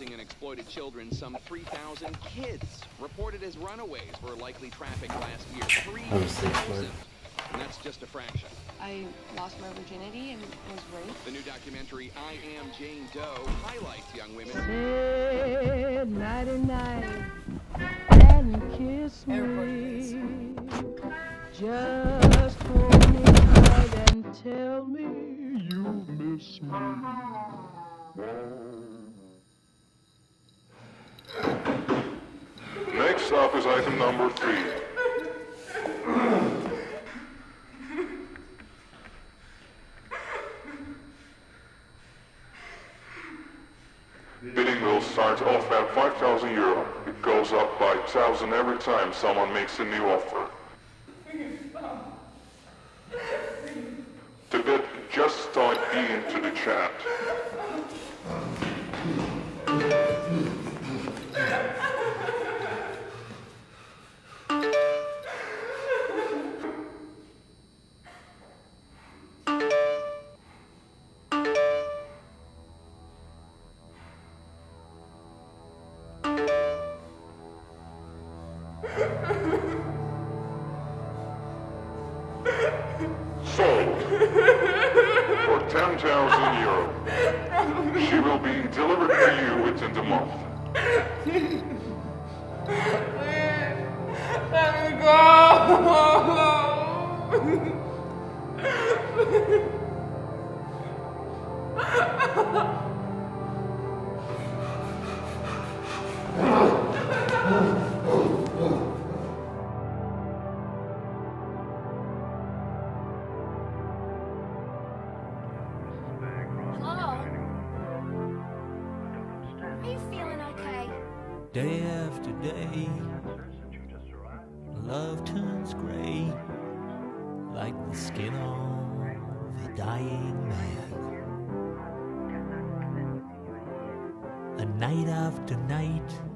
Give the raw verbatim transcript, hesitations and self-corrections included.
missing and exploited children, some three thousand kids reported as runaways were likely trafficked last year. three thousand. And that's just a fraction. I lost my virginity and was raped. The new documentary, I Am Jane Doe, highlights young women. Say nighty-night and kiss me. Just hold me tight and tell me you miss me. Next up is item number three. Bidding will start off at five thousand euro. It goes up by one thousand every time someone makes a new offer. To bid, just type E into the chat. Sold for ten thousand euro. She will be delivered to you within the month. Let me go. Day after day, love turns gray, like the skin of a dying man. And night after night,